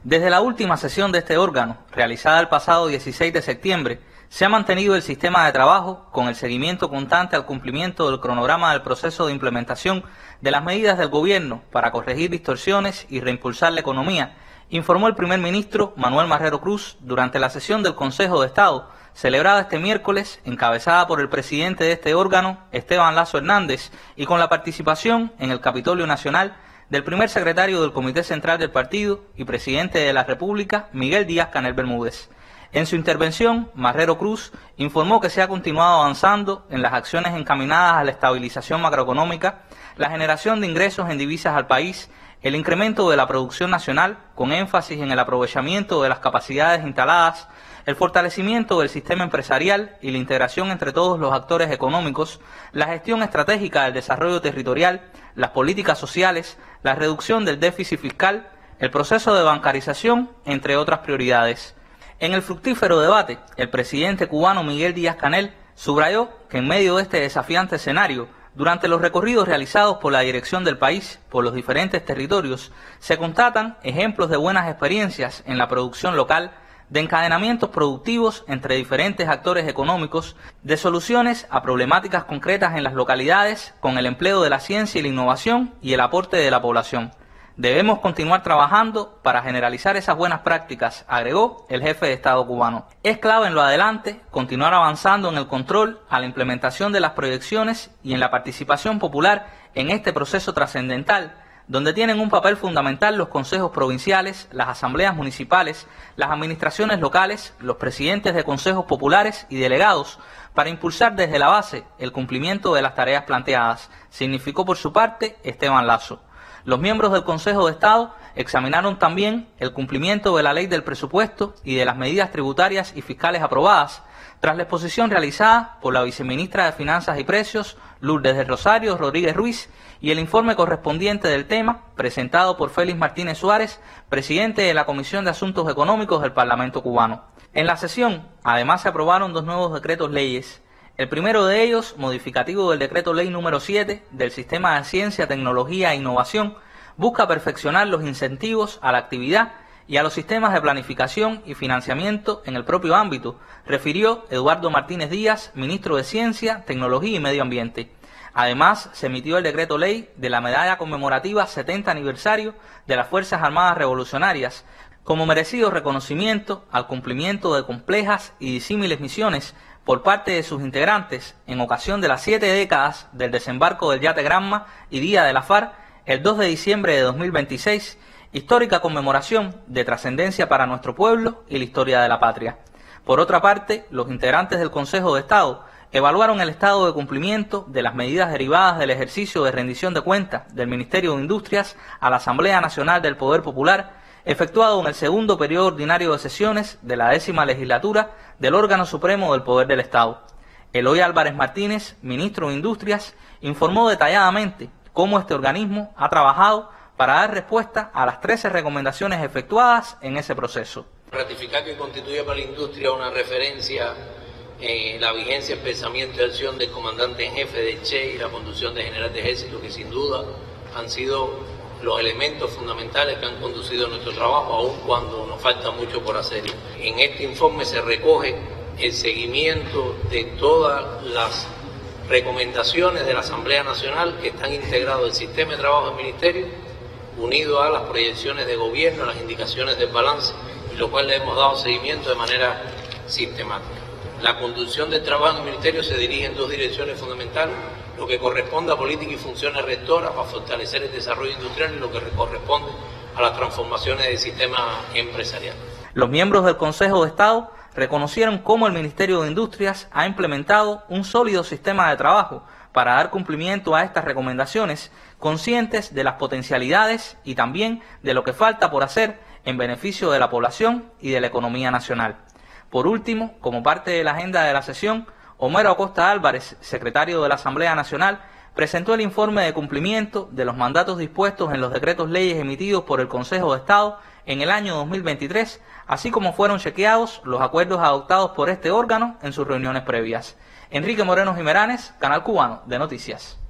Desde la última sesión de este órgano, realizada el pasado 16 de septiembre, se ha mantenido el sistema de trabajo con el seguimiento constante al cumplimiento del cronograma del proceso de implementación de las medidas del gobierno para corregir distorsiones y reimpulsar la economía, informó el primer ministro Manuel Marrero Cruz durante la sesión del Consejo de Estado, celebrada este miércoles, encabezada por el presidente de este órgano, Esteban Lazo Hernández, y con la participación en el Capitolio Nacional del primer secretario del Comité Central del Partido y presidente de la República, Miguel Díaz-Canel Bermúdez. En su intervención, Marrero Cruz informó que se ha continuado avanzando en las acciones encaminadas a la estabilización macroeconómica, la generación de ingresos en divisas al país, el incremento de la producción nacional, con énfasis en el aprovechamiento de las capacidades instaladas, el fortalecimiento del sistema empresarial y la integración entre todos los actores económicos, la gestión estratégica del desarrollo territorial, las políticas sociales, la reducción del déficit fiscal, el proceso de bancarización, entre otras prioridades. En el fructífero debate, el presidente cubano Miguel Díaz-Canel subrayó que en medio de este desafiante escenario, durante los recorridos realizados por la dirección del país por los diferentes territorios, se constatan ejemplos de buenas experiencias en la producción local, de encadenamientos productivos entre diferentes actores económicos, de soluciones a problemáticas concretas en las localidades con el empleo de la ciencia y la innovación y el aporte de la población. Debemos continuar trabajando para generalizar esas buenas prácticas, agregó el jefe de Estado cubano. Es clave en lo adelante continuar avanzando en el control a la implementación de las proyecciones y en la participación popular en este proceso trascendental, donde tienen un papel fundamental los consejos provinciales, las asambleas municipales, las administraciones locales, los presidentes de consejos populares y delegados, para impulsar desde la base el cumplimiento de las tareas planteadas, significó por su parte Esteban Lazo. Los miembros del Consejo de Estado examinaron también el cumplimiento de la ley del presupuesto y de las medidas tributarias y fiscales aprobadas, tras la exposición realizada por la viceministra de Finanzas y Precios, Lourdes del Rosario Rodríguez Ruiz, y el informe correspondiente del tema, presentado por Félix Martínez Suárez, presidente de la Comisión de Asuntos Económicos del Parlamento cubano. En la sesión, además, se aprobaron dos nuevos decretos leyes. El primero de ellos, modificativo del Decreto Ley número 7 del Sistema de Ciencia, Tecnología e Innovación, busca perfeccionar los incentivos a la actividad y a los sistemas de planificación y financiamiento en el propio ámbito, refirió Eduardo Martínez Díaz, ministro de Ciencia, Tecnología y Medio Ambiente. Además, se emitió el decreto ley de la medalla conmemorativa 70 aniversario de las Fuerzas Armadas Revolucionarias, como merecido reconocimiento al cumplimiento de complejas y disímiles misiones por parte de sus integrantes en ocasión de las 7 décadas del desembarco del yate Granma y Día de la FARC, el 2 de diciembre de 2026, histórica conmemoración de trascendencia para nuestro pueblo y la historia de la patria. Por otra parte, los integrantes del Consejo de Estado evaluaron el estado de cumplimiento de las medidas derivadas del ejercicio de rendición de cuentas del Ministerio de Industrias a la Asamblea Nacional del Poder Popular, efectuado en el segundo periodo ordinario de sesiones de la 10ª legislatura del órgano supremo del Poder del Estado. Eloy Álvarez Martínez, ministro de Industrias, informó detalladamente cómo este organismo ha trabajado para dar respuesta a las 13 recomendaciones efectuadas en ese proceso. Ratificar que constituye para la industria una referencia en la vigencia, el pensamiento y acción del comandante en jefe del Che y la conducción del general de ejército, que sin duda han sido los elementos fundamentales que han conducido nuestro trabajo, aun cuando nos falta mucho por hacer. En este informe se recoge el seguimiento de todas las recomendaciones de la Asamblea Nacional que están integrados en el sistema de trabajo del Ministerio, unido a las proyecciones de gobierno, a las indicaciones del balance, y lo cual le hemos dado seguimiento de manera sistemática. La conducción del trabajo en el Ministerio se dirige en dos direcciones fundamentales: lo que corresponde a política y funciones rectoras para fortalecer el desarrollo industrial y lo que corresponde a las transformaciones del sistema empresarial. Los miembros del Consejo de Estado reconocieron cómo el Ministerio de Industrias ha implementado un sólido sistema de trabajo para dar cumplimiento a estas recomendaciones, conscientes de las potencialidades y también de lo que falta por hacer en beneficio de la población y de la economía nacional. Por último, como parte de la agenda de la sesión, Homero Acosta Álvarez, secretario de la Asamblea Nacional, presentó el informe de cumplimiento de los mandatos dispuestos en los decretos leyes emitidos por el Consejo de Estado en el año 2023, así como fueron chequeados los acuerdos adoptados por este órgano en sus reuniones previas. Enrique Moreno Jimeranes, Canal Cubano de Noticias.